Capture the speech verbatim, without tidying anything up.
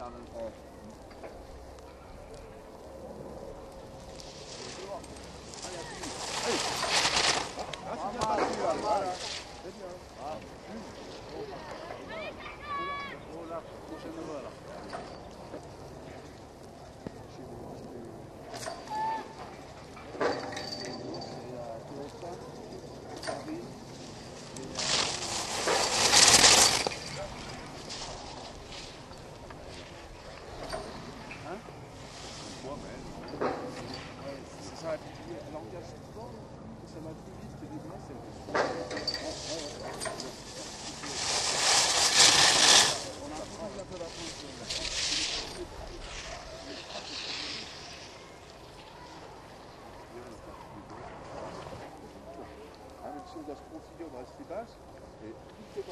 regarde un peu. Ah, c'est bien parti, là. Voilà. C'est bien. Ah, oh là, prochaine fois, là. Ça va plus vite, l'engagement, ça va plus vite que des glaces. On a un peu d'attention. Ah, même si on doit se confier, on va rester basse. Et